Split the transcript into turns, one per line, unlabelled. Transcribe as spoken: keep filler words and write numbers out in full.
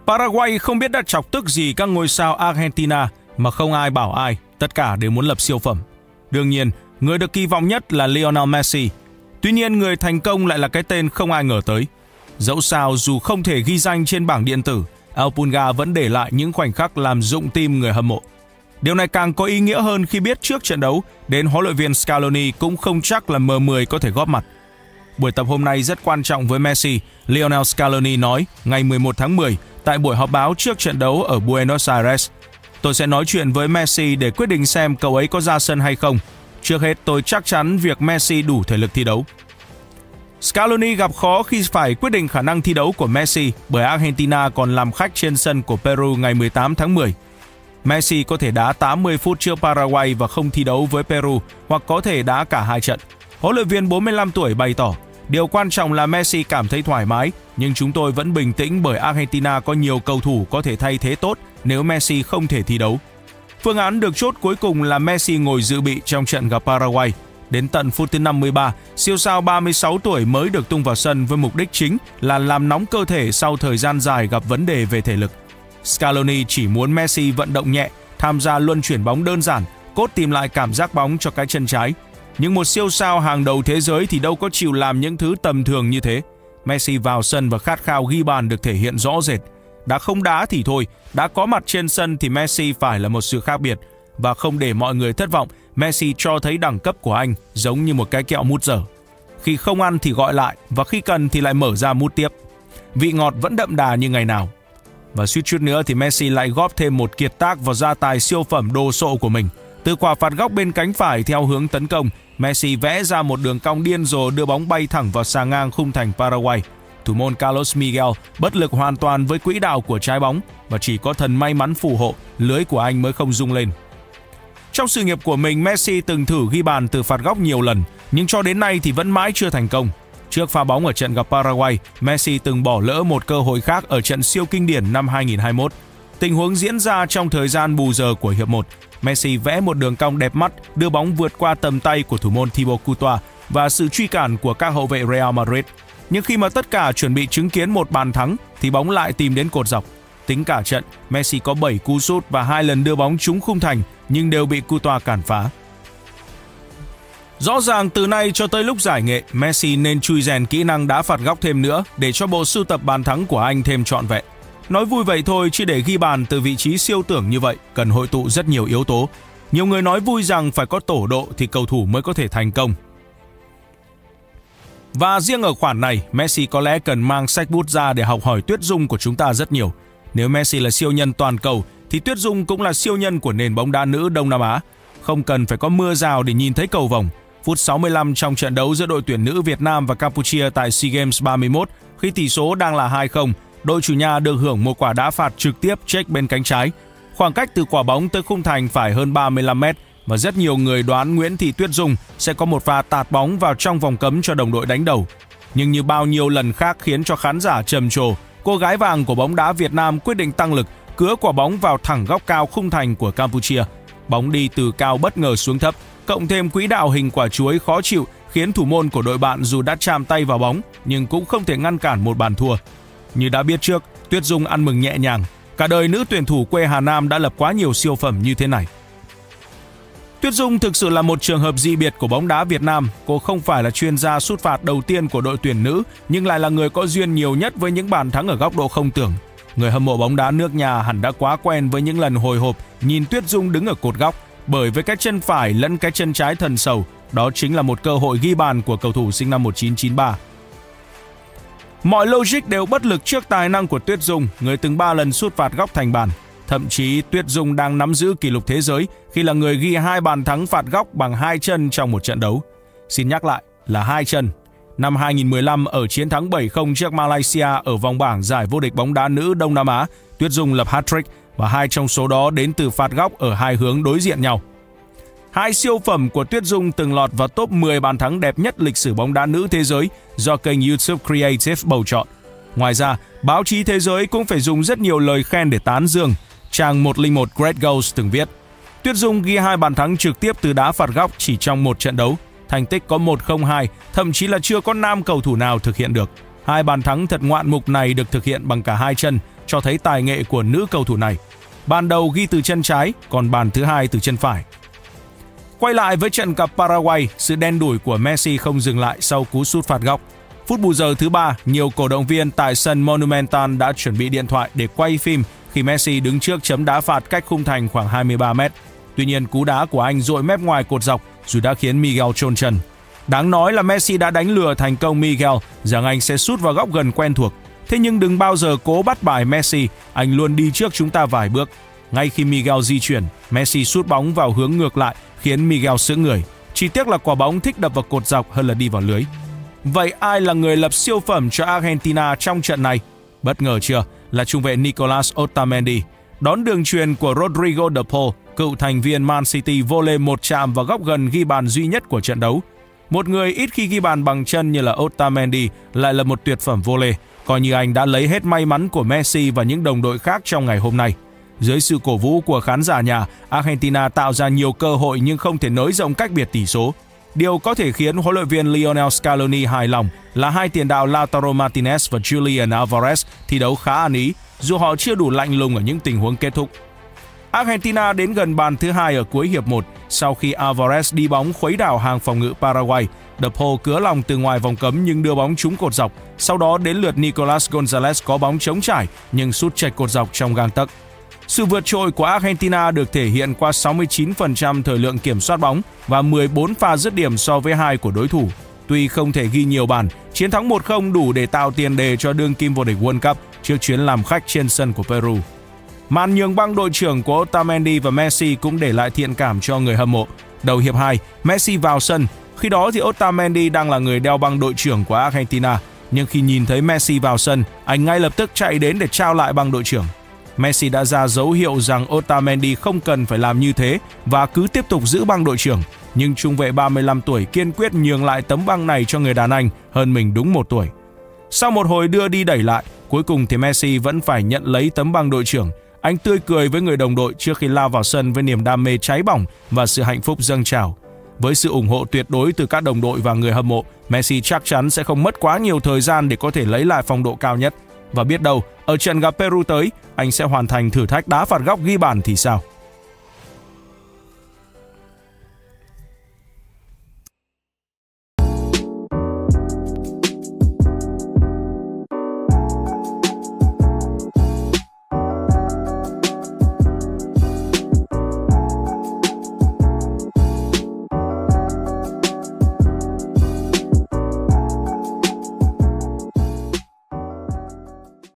Paraguay không biết đã chọc tức gì các ngôi sao Argentina mà không ai bảo ai, tất cả đều muốn lập siêu phẩm. Đương nhiên, người được kỳ vọng nhất là Lionel Messi. Tuy nhiên, người thành công lại là cái tên không ai ngờ tới. Dẫu sao, dù không thể ghi danh trên bảng điện tử, El Pulga vẫn để lại những khoảnh khắc làm rụng tim người hâm mộ. Điều này càng có ý nghĩa hơn khi biết trước trận đấu, đến huấn luyện viên Scaloni cũng không chắc là M mười có thể góp mặt. Buổi tập hôm nay rất quan trọng với Messi, Lionel Scaloni nói ngày mười một tháng mười tại buổi họp báo trước trận đấu ở Buenos Aires. Tôi sẽ nói chuyện với Messi để quyết định xem cậu ấy có ra sân hay không. Trước hết, tôi chắc chắn việc Messi đủ thể lực thi đấu. Scaloni gặp khó khi phải quyết định khả năng thi đấu của Messi bởi Argentina còn làm khách trên sân của Peru ngày mười tám tháng mười. Messi có thể đá tám mươi phút trước Paraguay và không thi đấu với Peru, hoặc có thể đá cả hai trận. Huấn luyện viên bốn mươi lăm tuổi bày tỏ, điều quan trọng là Messi cảm thấy thoải mái, nhưng chúng tôi vẫn bình tĩnh bởi Argentina có nhiều cầu thủ có thể thay thế tốt nếu Messi không thể thi đấu. Phương án được chốt cuối cùng là Messi ngồi dự bị trong trận gặp Paraguay. Đến tận phút thứ năm mươi ba, siêu sao ba mươi sáu tuổi mới được tung vào sân với mục đích chính là làm nóng cơ thể sau thời gian dài gặp vấn đề về thể lực. Scaloni chỉ muốn Messi vận động nhẹ, tham gia luân chuyển bóng đơn giản, cốt tìm lại cảm giác bóng cho cái chân trái. Nhưng một siêu sao hàng đầu thế giới thì đâu có chịu làm những thứ tầm thường như thế. Messi vào sân và khát khao ghi bàn được thể hiện rõ rệt. Đã không đá thì thôi, đã có mặt trên sân thì Messi phải là một sự khác biệt. Và không để mọi người thất vọng, Messi cho thấy đẳng cấp của anh giống như một cái kẹo mút dở. Khi không ăn thì gọi lại, và khi cần thì lại mở ra mút tiếp. Vị ngọt vẫn đậm đà như ngày nào. Và suýt chút nữa thì Messi lại góp thêm một kiệt tác vào gia tài siêu phẩm đồ sộ của mình. Từ quả phạt góc bên cánh phải theo hướng tấn công, Messi vẽ ra một đường cong điên rồ đưa bóng bay thẳng vào xà ngang khung thành Paraguay. Thủ môn Carlos Miguel bất lực hoàn toàn với quỹ đạo của trái bóng và chỉ có thần may mắn phù hộ, lưới của anh mới không rung lên. Trong sự nghiệp của mình, Messi từng thử ghi bàn từ phạt góc nhiều lần, nhưng cho đến nay thì vẫn mãi chưa thành công. Trước pha bóng ở trận gặp Paraguay, Messi từng bỏ lỡ một cơ hội khác ở trận siêu kinh điển năm hai nghìn không trăm hai mươi mốt. Tình huống diễn ra trong thời gian bù giờ của hiệp một. Messi vẽ một đường cong đẹp mắt, đưa bóng vượt qua tầm tay của thủ môn Thibaut Courtois và sự truy cản của các hậu vệ Real Madrid. Nhưng khi mà tất cả chuẩn bị chứng kiến một bàn thắng, thì bóng lại tìm đến cột dọc. Tính cả trận, Messi có bảy cú sút và hai lần đưa bóng trúng khung thành, nhưng đều bị Courtois cản phá. Rõ ràng từ nay cho tới lúc giải nghệ, Messi nên chui rèn kỹ năng đá phạt góc thêm nữa để cho bộ sưu tập bàn thắng của anh thêm trọn vẹn. Nói vui vậy thôi, chứ để ghi bàn từ vị trí siêu tưởng như vậy cần hội tụ rất nhiều yếu tố. Nhiều người nói vui rằng phải có tổ độ thì cầu thủ mới có thể thành công. Và riêng ở khoản này, Messi có lẽ cần mang sách bút ra để học hỏi Tuyết Dung của chúng ta rất nhiều. Nếu Messi là siêu nhân toàn cầu, thì Tuyết Dung cũng là siêu nhân của nền bóng đá nữ Đông Nam Á. Không cần phải có mưa rào để nhìn thấy cầu vồng. Phút sáu mươi lăm trong trận đấu giữa đội tuyển nữ Việt Nam và Campuchia tại SEA Games ba mươi mốt, khi tỷ số đang là hai không, đội chủ nhà được hưởng một quả đá phạt trực tiếp check bên cánh trái. Khoảng cách từ quả bóng tới khung thành phải hơn ba mươi lăm mét, và rất nhiều người đoán Nguyễn Thị Tuyết Dung sẽ có một pha tạt bóng vào trong vòng cấm cho đồng đội đánh đầu. Nhưng như bao nhiêu lần khác khiến cho khán giả trầm trồ, cô gái vàng của bóng đá Việt Nam quyết định tăng lực, cứa quả bóng vào thẳng góc cao khung thành của Campuchia. Bóng đi từ cao bất ngờ xuống thấp, cộng thêm quỹ đạo hình quả chuối khó chịu khiến thủ môn của đội bạn dù đã chạm tay vào bóng nhưng cũng không thể ngăn cản một bàn thua. Như đã biết trước, Tuyết Dung ăn mừng nhẹ nhàng. Cả đời nữ tuyển thủ quê Hà Nam đã lập quá nhiều siêu phẩm như thế này. Tuyết Dung thực sự là một trường hợp dị biệt của bóng đá Việt Nam. Cô không phải là chuyên gia sút phạt đầu tiên của đội tuyển nữ, nhưng lại là người có duyên nhiều nhất với những bàn thắng ở góc độ không tưởng. Người hâm mộ bóng đá nước nhà hẳn đã quá quen với những lần hồi hộp nhìn Tuyết Dung đứng ở cột góc, bởi với cái chân phải lẫn cái chân trái thần sầu, đó chính là một cơ hội ghi bàn của cầu thủ sinh năm một nghìn chín trăm chín mươi ba. Mọi logic đều bất lực trước tài năng của Tuyết Dung, người từng ba lần sút phạt góc thành bàn. Thậm chí Tuyết Dung đang nắm giữ kỷ lục thế giới khi là người ghi hai bàn thắng phạt góc bằng hai chân trong một trận đấu. Xin nhắc lại là hai chân. Năm hai nghìn không trăm mười lăm ở chiến thắng bảy không trước Malaysia ở vòng bảng giải vô địch bóng đá nữ Đông Nam Á, Tuyết Dung lập hat-trick và hai trong số đó đến từ phạt góc ở hai hướng đối diện nhau. Hai siêu phẩm của Tuyết Dung từng lọt vào top mười bàn thắng đẹp nhất lịch sử bóng đá nữ thế giới do kênh YouTube Creative bầu chọn. Ngoài ra, báo chí thế giới cũng phải dùng rất nhiều lời khen để tán dương. Trang một không một Great Goals từng viết: Tuyết Dung ghi hai bàn thắng trực tiếp từ đá phạt góc chỉ trong một trận đấu. Thành tích có một không hai, thậm chí là chưa có nam cầu thủ nào thực hiện được. Hai bàn thắng thật ngoạn mục này được thực hiện bằng cả hai chân, cho thấy tài nghệ của nữ cầu thủ này. Bàn đầu ghi từ chân trái, còn bàn thứ hai từ chân phải. Quay lại với trận gặp Paraguay, sự đen đủi của Messi không dừng lại sau cú sút phạt góc. Phút bù giờ thứ ba, nhiều cổ động viên tại sân Monumental đã chuẩn bị điện thoại để quay phim khi Messi đứng trước chấm đá phạt cách khung thành khoảng hai mươi ba mét. Tuy nhiên, cú đá của anh dội mép ngoài cột dọc dù đã khiến Miguel chôn chân. Đáng nói là Messi đã đánh lừa thành công Miguel rằng anh sẽ sút vào góc gần quen thuộc. Thế nhưng đừng bao giờ cố bắt bài Messi, anh luôn đi trước chúng ta vài bước. Ngay khi Miguel di chuyển, Messi sút bóng vào hướng ngược lại khiến Miguel sững người. Chỉ tiếc là quả bóng thích đập vào cột dọc hơn là đi vào lưới. Vậy ai là người lập siêu phẩm cho Argentina trong trận này? Bất ngờ chưa? Là trung vệ Nicolas Otamendi. Đón đường chuyền của Rodrigo de Paul, cựu thành viên Man City volley một chạm vào góc gần ghi bàn duy nhất của trận đấu. Một người ít khi ghi bàn bằng chân như là Otamendi lại là một tuyệt phẩm volley, coi như anh đã lấy hết may mắn của Messi và những đồng đội khác trong ngày hôm nay. Dưới sự cổ vũ của khán giả nhà, Argentina tạo ra nhiều cơ hội nhưng không thể nới rộng cách biệt tỷ số. Điều có thể khiến huấn luyện viên Lionel Scaloni hài lòng là hai tiền đạo Lautaro Martinez và Julian Alvarez thi đấu khá ăn ý, dù họ chưa đủ lạnh lùng ở những tình huống kết thúc. Argentina đến gần bàn thứ hai ở cuối hiệp một sau khi Alvarez đi bóng khuấy đảo hàng phòng ngự Paraguay. De Paul cứa lòng từ ngoài vòng cấm nhưng đưa bóng trúng cột dọc. Sau đó đến lượt Nicolas Gonzalez có bóng trống trải nhưng sút chệch cột dọc trong gang tấc. Sự vượt trội của Argentina được thể hiện qua sáu mươi chín phần trăm thời lượng kiểm soát bóng và mười bốn pha dứt điểm so với hai của đối thủ. Tuy không thể ghi nhiều bàn, chiến thắng một không đủ để tạo tiền đề cho đương kim vô địch World Cup trước chuyến làm khách trên sân của Peru. Màn nhường băng đội trưởng của Otamendi và Messi cũng để lại thiện cảm cho người hâm mộ. Đầu hiệp hai, Messi vào sân, khi đó thì Otamendi đang là người đeo băng đội trưởng của Argentina. Nhưng khi nhìn thấy Messi vào sân, anh ngay lập tức chạy đến để trao lại băng đội trưởng. Messi đã ra dấu hiệu rằng Otamendi không cần phải làm như thế và cứ tiếp tục giữ băng đội trưởng. Nhưng trung vệ ba mươi lăm tuổi kiên quyết nhường lại tấm băng này cho người đàn anh hơn mình đúng một tuổi. Sau một hồi đưa đi đẩy lại, cuối cùng thì Messi vẫn phải nhận lấy tấm băng đội trưởng. Anh tươi cười với người đồng đội trước khi lao vào sân với niềm đam mê cháy bỏng và sự hạnh phúc dâng trào. Với sự ủng hộ tuyệt đối từ các đồng đội và người hâm mộ, Messi chắc chắn sẽ không mất quá nhiều thời gian để có thể lấy lại phong độ cao nhất. Và biết đâu, ở trận gặp Peru tới, anh sẽ hoàn thành thử thách đá phạt góc ghi bàn thì sao?